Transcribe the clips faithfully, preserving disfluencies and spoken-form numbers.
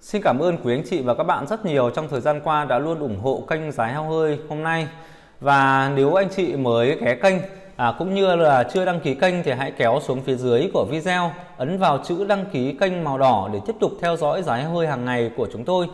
Xin cảm ơn quý anh chị và các bạn rất nhiều trong thời gian qua đã luôn ủng hộ kênh Giá Heo Hơi hôm nay. Và nếu anh chị mới ghé kênh à, cũng như là chưa đăng ký kênh thì hãy kéo xuống phía dưới của video, ấn vào chữ đăng ký kênh màu đỏ để tiếp tục theo dõi Giá Heo Hơi hàng ngày của chúng tôi.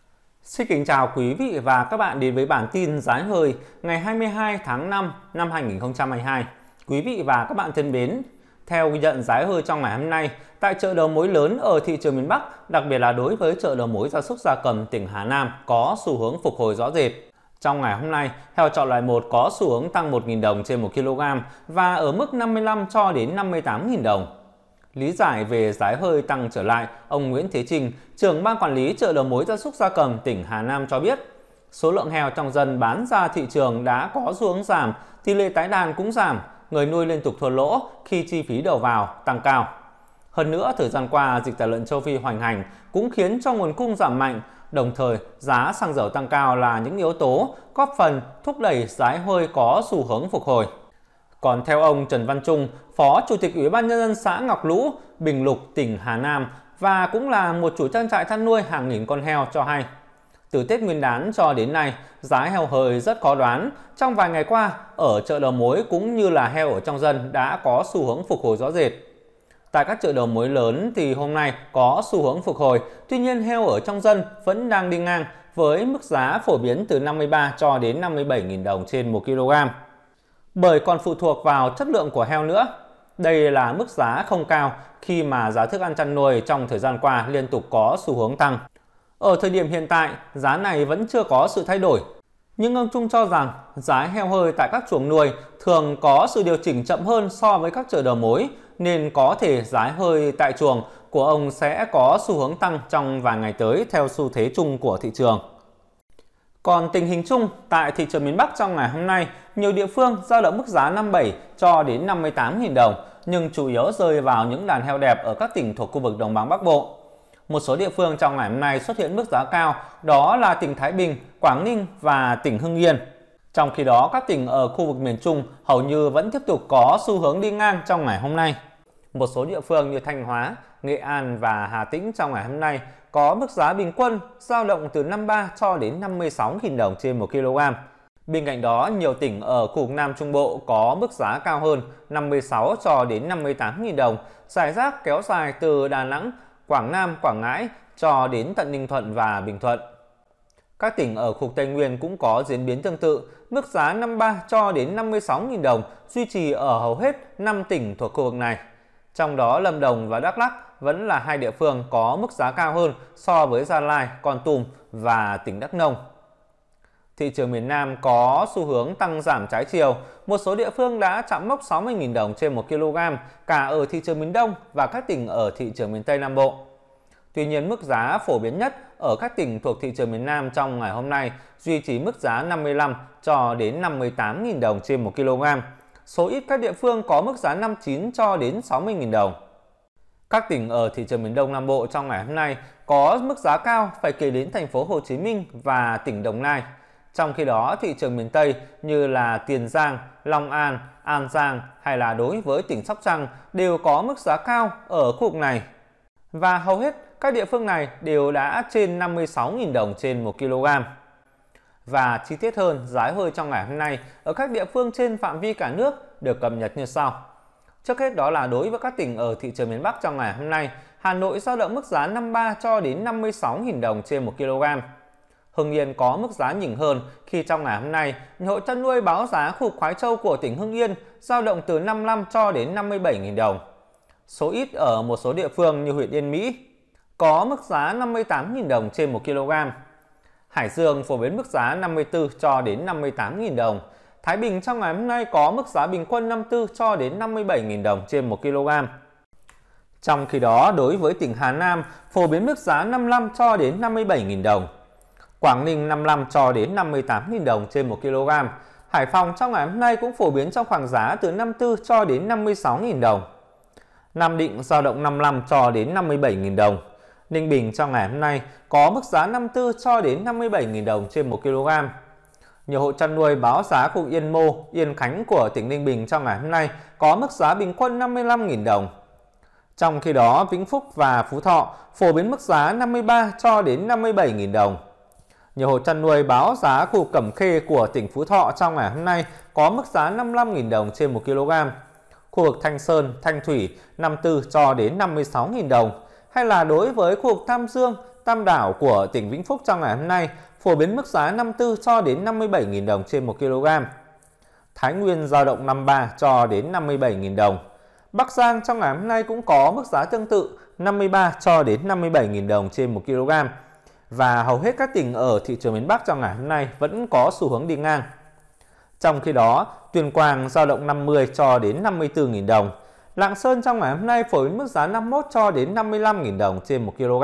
Xin kính chào quý vị và các bạn đến với bản tin Giá Heo Hơi ngày hai mươi hai tháng năm năm hai nghìn không trăm hai mươi hai. Quý vị và các bạn thân mến, theo ghi nhận giá heo hơi trong ngày hôm nay tại chợ đầu mối lớn ở thị trường miền Bắc, đặc biệt là đối với chợ đầu mối gia súc gia cầm tỉnh Hà Nam có xu hướng phục hồi rõ rệt. Trong ngày hôm nay, heo chọn loại một có xu hướng tăng một nghìn đồng trên một ki lô gam và ở mức năm mươi lăm cho đến năm mươi tám nghìn đồng. Lý giải về giá heo hơi tăng trở lại, ông Nguyễn Thế Trinh, trưởng ban quản lý chợ đầu mối gia súc gia cầm tỉnh Hà Nam cho biết, số lượng heo trong dân bán ra thị trường đã có xu hướng giảm, tỷ lệ tái đàn cũng giảm, người nuôi liên tục thua lỗ khi chi phí đầu vào tăng cao. Hơn nữa, thời gian qua, dịch tả lợn châu Phi hoành hành cũng khiến cho nguồn cung giảm mạnh, đồng thời giá xăng dầu tăng cao là những yếu tố góp phần thúc đẩy giá heo hơi có xu hướng phục hồi. Còn theo ông Trần Văn Trung, Phó Chủ tịch Ủy ban Nhân dân xã Ngọc Lũ, Bình Lục, tỉnh Hà Nam và cũng là một chủ trang trại chăn nuôi hàng nghìn con heo cho hay, từ Tết Nguyên đán cho đến nay, giá heo hơi rất khó đoán. Trong vài ngày qua, ở chợ đầu mối cũng như là heo ở trong dân đã có xu hướng phục hồi rõ rệt. Tại các chợ đầu mối lớn thì hôm nay có xu hướng phục hồi, tuy nhiên heo ở trong dân vẫn đang đi ngang với mức giá phổ biến từ năm mươi ba cho đến năm mươi bảy nghìn đồng trên một ki lô gam. Bởi còn phụ thuộc vào chất lượng của heo nữa. Đây là mức giá không cao khi mà giá thức ăn chăn nuôi trong thời gian qua liên tục có xu hướng tăng. Ở thời điểm hiện tại, giá này vẫn chưa có sự thay đổi. Nhưng ông Trung cho rằng giá heo hơi tại các chuồng nuôi thường có sự điều chỉnh chậm hơn so với các chợ đầu mối, nên có thể giá hơi tại chuồng của ông sẽ có xu hướng tăng trong vài ngày tới theo xu thế chung của thị trường. Còn tình hình chung tại thị trường miền Bắc trong ngày hôm nay, nhiều địa phương dao động mức giá năm mươi bảy cho đến năm mươi tám nghìn đồng, nhưng chủ yếu rơi vào những đàn heo đẹp ở các tỉnh thuộc khu vực Đồng bằng Bắc Bộ. Một số địa phương trong ngày hôm nay xuất hiện mức giá cao, đó là tỉnh Thái Bình, Quảng Ninh và tỉnh Hưng Yên. Trong khi đó, các tỉnh ở khu vực miền Trung hầu như vẫn tiếp tục có xu hướng đi ngang trong ngày hôm nay. Một số địa phương như Thanh Hóa, Nghệ An và Hà Tĩnh trong ngày hôm nay có mức giá bình quân dao động từ năm mươi ba cho đến năm mươi sáu nghìn đồng trên một ki lô gam. Bên cạnh đó, nhiều tỉnh ở khu vực Nam Trung Bộ có mức giá cao hơn năm mươi sáu cho đến năm mươi tám nghìn đồng, rải rác kéo dài từ Đà Nẵng, Quảng Nam, Quảng Ngãi cho đến tận Ninh Thuận và Bình Thuận. Các tỉnh ở khu vực Tây Nguyên cũng có diễn biến tương tự, mức giá năm mươi ba cho đến năm mươi sáu nghìn đồng duy trì ở hầu hết năm tỉnh thuộc khu vực này. Trong đó Lâm Đồng và Đắk Lắk vẫn là hai địa phương có mức giá cao hơn so với Gia Lai, Kon Tum và tỉnh Đắk Nông. Thị trường miền Nam có xu hướng tăng giảm trái chiều, một số địa phương đã chạm mốc sáu mươi nghìn đồng trên một ki lô gam cả ở thị trường miền Đông và các tỉnh ở thị trường miền Tây Nam Bộ. Tuy nhiên, mức giá phổ biến nhất ở các tỉnh thuộc thị trường miền Nam trong ngày hôm nay duy trì mức giá năm mươi lăm cho đến năm mươi tám nghìn đồng trên một ki lô gam. Số ít các địa phương có mức giá năm mươi chín cho đến sáu mươi nghìn đồng. Các tỉnh ở thị trường miền Đông Nam Bộ trong ngày hôm nay có mức giá cao phải kể đến thành phố Hồ Chí Minh và tỉnh Đồng Nai. Trong khi đó, thị trường miền Tây như là Tiền Giang, Long An, An Giang hay là đối với tỉnh Sóc Trăng đều có mức giá cao ở khu vực này. Và hầu hết các địa phương này đều đã trên năm mươi sáu nghìn đồng trên một ki lô gam. Và chi tiết hơn, giá hơi trong ngày hôm nay ở các địa phương trên phạm vi cả nước được cập nhật như sau. Trước hết đó là đối với các tỉnh ở thị trường miền Bắc trong ngày hôm nay, Hà Nội dao động mức giá năm mươi ba cho đến năm mươi sáu nghìn đồng trên một ki lô gam. Hưng Yên có mức giá nhỉnh hơn khi trong ngày hôm nay, hộ chăn nuôi báo giá khu vực Khoái Châu của tỉnh Hưng Yên dao động từ năm mươi lăm cho đến năm mươi bảy nghìn đồng. Số ít ở một số địa phương như huyện Yên Mỹ có mức giá năm mươi tám nghìn đồng trên một ki lô gam. Hải Dương phổ biến mức giá năm mươi tư cho đến năm mươi tám nghìn đồng. Thái Bình trong ngày hôm nay có mức giá bình quân năm mươi tư cho đến năm mươi bảy nghìn đồng trên một ki lô gam. Trong khi đó, đối với tỉnh Hà Nam phổ biến mức giá năm mươi lăm cho đến năm mươi bảy nghìn đồng. Quảng Ninh năm mươi lăm cho đến năm mươi tám nghìn đồng trên một ki lô gam. Hải Phòng trong ngày hôm nay cũng phổ biến trong khoảng giá từ năm mươi tư cho đến năm mươi sáu nghìn đồng. Nam Định dao động năm mươi lăm cho đến năm mươi bảy nghìn đồng. Ninh Bình trong ngày hôm nay có mức giá năm mươi tư cho đến năm mươi bảy nghìn đồng trên một ki lô gam. Nhiều hộ chăn nuôi báo giá khu Yên Mô, Yên Khánh của tỉnh Ninh Bình trong ngày hôm nay có mức giá bình quân năm mươi lăm nghìn đồng. Trong khi đó, Vĩnh Phúc và Phú Thọ phổ biến mức giá năm mươi ba cho đến năm mươi bảy nghìn đồng. Nhiều hộ chăn nuôi báo giá khu Cẩm Khê của tỉnh Phú Thọ trong ngày hôm nay có mức giá năm mươi lăm nghìn đồng trên một kg. Khu vực Thanh Sơn, Thanh Thủy năm mươi tư cho đến năm mươi sáu nghìn đồng. Hay là đối với khu vực Tam Dương, Tam Đảo của tỉnh Vĩnh Phúc trong ngày hôm nay phổ biến mức giá năm mươi tư cho đến năm mươi bảy nghìn đồng trên một kg. Thái Nguyên dao động năm mươi ba cho đến năm mươi bảy nghìn đồng. Bắc Giang trong ngày hôm nay cũng có mức giá tương tự năm mươi ba cho đến năm mươi bảy nghìn đồng trên một kg. Và hầu hết các tỉnh ở thị trường miền Bắc trong ngày hôm nay vẫn có xu hướng đi ngang. Trong khi đó, Tuyên Quang dao động năm mươi cho đến năm mươi tư nghìn đồng. Lạng Sơn trong ngày hôm nay phổ biến mức giá năm mươi mốt cho đến năm mươi lăm nghìn đồng trên một kg.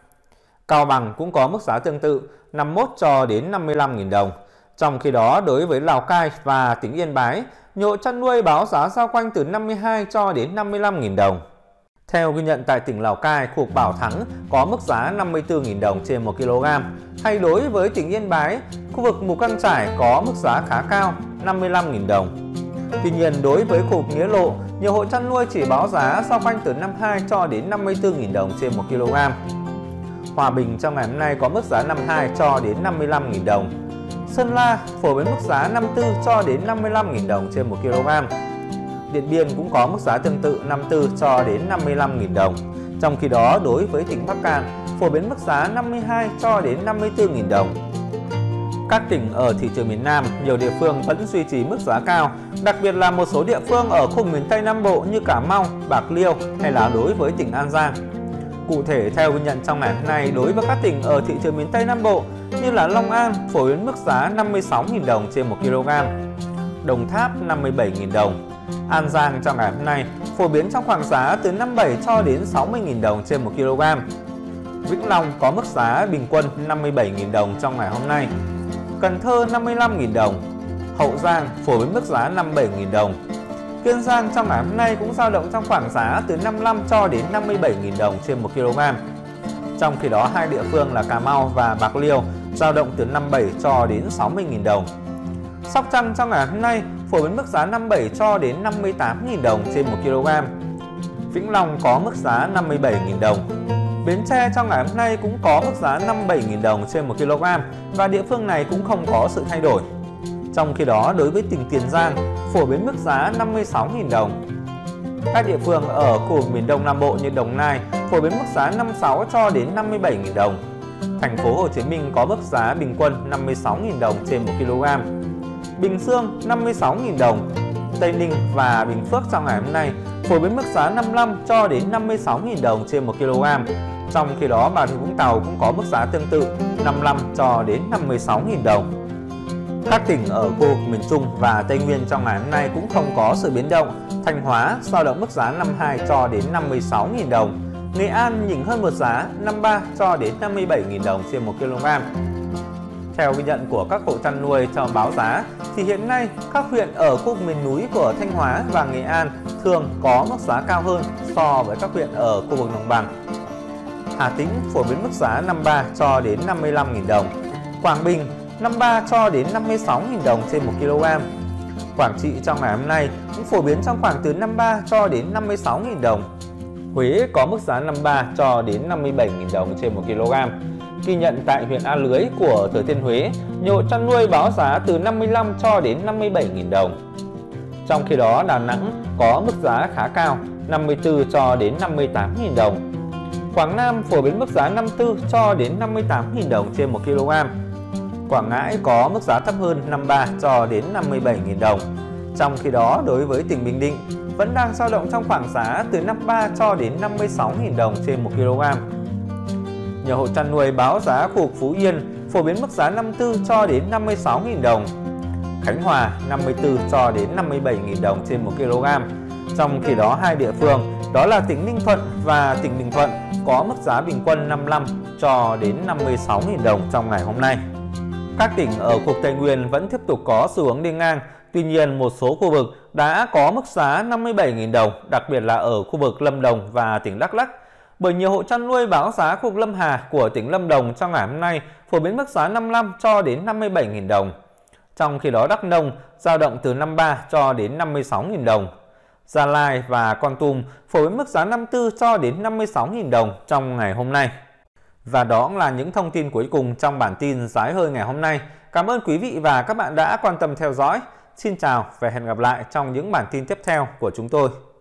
Cao Bằng cũng có mức giá tương tự năm mươi mốt cho đến năm mươi lăm nghìn đồng. Trong khi đó, đối với Lào Cai và tỉnh Yên Bái, nhiều hộ chăn nuôi báo giá dao quanh từ năm mươi hai cho đến năm mươi lăm nghìn đồng. Theo ghi nhận tại tỉnh Lào Cai, khu vực Bảo Thắng có mức giá năm mươi tư nghìn đồng trên một kg. Hay đối với tỉnh Yên Bái, khu vực Mù Căng Chải có mức giá khá cao năm mươi lăm nghìn đồng. Tuy nhiên, đối với khu vực Nghĩa Lộ, nhiều hộ chăn nuôi chỉ báo giá dao quanh từ năm mươi hai cho đến năm mươi tư nghìn đồng trên một kg. Hòa Bình trong ngày hôm nay có mức giá năm mươi hai cho đến năm mươi lăm nghìn đồng. Sơn La phổ biến mức giá năm mươi tư cho đến năm mươi lăm nghìn đồng trên một kg. Điện Biên cũng có mức giá tương tự năm mươi tư cho đến năm mươi lăm nghìn đồng. Trong khi đó, đối với tỉnh Bắc Kạn phổ biến mức giá năm mươi hai cho đến năm mươi tư nghìn đồng. Các tỉnh ở thị trường miền Nam, nhiều địa phương vẫn duy trì mức giá cao, đặc biệt là một số địa phương ở khu miền Tây Nam Bộ như Cà Mau, Bạc Liêu hay là đối với tỉnh An Giang. Cụ thể, theo ghi nhận trong ngày hôm nay, đối với các tỉnh ở thị trường miền Tây Nam Bộ như là Long An phổ biến mức giá năm mươi sáu nghìn đồng trên một kg, Đồng Tháp năm mươi bảy nghìn đồng, An Giang trong ngày hôm nay phổ biến trong khoảng giá từ năm mươi bảy cho đến sáu mươi nghìn đồng trên một kg. Vĩnh Long có mức giá bình quân năm mươi bảy nghìn đồng trong ngày hôm nay. Cần Thơ năm mươi lăm nghìn đồng. Hậu Giang phổ biến mức giá năm mươi bảy nghìn đồng. Kiên Giang trong ngày hôm nay cũng dao động trong khoảng giá từ năm mươi lăm cho đến năm mươi bảy nghìn đồng trên một kg. Trong khi đó, hai địa phương là Cà Mau và Bạc Liêu dao động từ năm mươi bảy cho đến sáu mươi nghìn đồng. Sóc Trăng trong ngày hôm nay phổ biến mức giá năm mươi bảy cho đến năm mươi tám nghìn đồng trên một kg. Vĩnh Long có mức giá năm mươi bảy nghìn đồng. Bến Tre trong ngày hôm nay cũng có mức giá năm mươi bảy nghìn đồng trên một kg và địa phương này cũng không có sự thay đổi. Trong khi đó, đối với tỉnh Tiền Giang phổ biến mức giá năm mươi sáu nghìn đồng. Các địa phương ở khu vực miền Đông Nam Bộ như Đồng Nai phổ biến mức giá năm mươi sáu cho đến năm mươi bảy nghìn đồng. Thành phố Hồ Chí Minh có mức giá bình quân năm mươi sáu nghìn đồng trên một kg. Bình Dương năm mươi sáu nghìn đồng. Tây Ninh và Bình Phước trong ngày hôm nay phổ biến mức giá năm mươi lăm cho đến năm mươi sáu nghìn đồng trên một kg. Trong khi đó, Bà Rịa Vũng Tàu cũng có mức giá tương tự năm mươi lăm cho đến năm mươi sáu nghìn đồng. Các tỉnh ở khu vực miền Trung và Tây Nguyên trong ngày hôm nay cũng không có sự biến động. Thanh Hóa dao động mức giá năm mươi hai cho đến năm mươi sáu nghìn đồng. Nghệ An nhỉnh hơn một giá năm mươi ba cho đến năm mươi bảy nghìn đồng trên một kg. Theo ghi nhận của các hộ chăn nuôi trong báo giá, thì hiện nay các huyện ở khu vực miền núi của Thanh Hóa và Nghệ An thường có mức giá cao hơn so với các huyện ở khu vực đồng bằng. Hà Tĩnh phổ biến mức giá năm mươi ba cho đến năm mươi lăm nghìn đồng. Quảng Bình năm mươi ba cho đến năm mươi sáu nghìn đồng trên một kg. Quảng Trị trong ngày hôm nay cũng phổ biến trong khoảng từ năm mươi ba cho đến năm mươi sáu nghìn đồng. Huế có mức giá năm mươi ba cho đến năm mươi bảy nghìn đồng trên một kg. Ghi nhận tại huyện A Lưới của Thừa Thiên Huế, nhiều hộ chăn nuôi báo giá từ năm mươi lăm cho đến năm mươi bảy nghìn đồng. Trong khi đó, Đà Nẵng có mức giá khá cao, năm mươi tư cho đến năm mươi tám nghìn đồng. Quảng Nam phổ biến mức giá năm mươi tư cho đến năm mươi tám nghìn đồng trên một kg. Quảng Ngãi có mức giá thấp hơn năm mươi ba cho đến năm mươi bảy nghìn đồng. Trong khi đó, đối với tỉnh Bình Định vẫn đang dao động trong khoảng giá từ năm mươi ba cho đến năm mươi sáu nghìn đồng trên một kg. Nhiều hộ chăn nuôi báo giá khu vực Phú Yên phổ biến mức giá năm mươi tư cho đến năm mươi sáu nghìn đồng. Khánh Hòa năm mươi tư cho đến năm mươi bảy nghìn đồng trên một kg. Trong khi đó, hai địa phương đó là tỉnh Ninh Thuận và tỉnh Bình Thuận có mức giá bình quân năm mươi lăm cho đến năm mươi sáu nghìn đồng trong ngày hôm nay. Các tỉnh ở khu vực Tây Nguyên vẫn tiếp tục có xu hướng đi ngang. Tuy nhiên, một số khu vực đã có mức giá năm mươi bảy nghìn đồng, đặc biệt là ở khu vực Lâm Đồng và tỉnh Đắk Lắk. Bởi nhiều hộ chăn nuôi báo giá khu vực Lâm Hà của tỉnh Lâm Đồng trong ngày hôm nay phổ biến mức giá năm mươi lăm cho đến năm mươi bảy nghìn đồng. Trong khi đó, Đắk Nông dao động từ năm mươi ba cho đến năm mươi sáu nghìn đồng. Gia Lai và Kon Tum phổ biến mức giá năm mươi tư cho đến năm mươi sáu nghìn đồng trong ngày hôm nay. Và đó cũng là những thông tin cuối cùng trong bản tin Giá Hơi ngày hôm nay. Cảm ơn quý vị và các bạn đã quan tâm theo dõi. Xin chào và hẹn gặp lại trong những bản tin tiếp theo của chúng tôi.